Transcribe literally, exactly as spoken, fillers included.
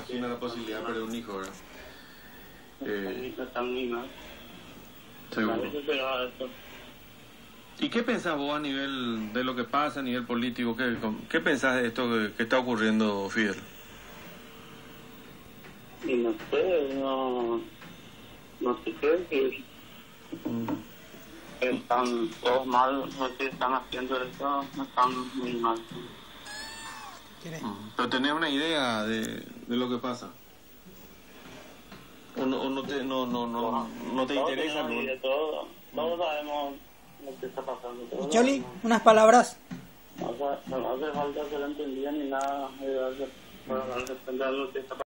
imagina la posibilidad de perder un hijo, ¿verdad? Eh, Están muy mal. seguro. Nadie se esperaba esto. ¿Y qué pensás vos a nivel de lo que pasa, a nivel político? ¿Qué, qué pensás de esto que, que está ocurriendo, Fidel? Y no sé, no, no sé qué decir. Están todos mal, los que están haciendo esto están muy mal. Pero tenés una idea de, de lo que pasa. ¿O no, o no te, no, no, no, no te Todos interesa? tenemos ¿No? idea, Todos, todos sabemos lo que está pasando. Todos Choli, sabemos. unas palabras. No hace, no hace falta que lo entendían ni nada, de darse, para darse cuenta de lo que está pasando.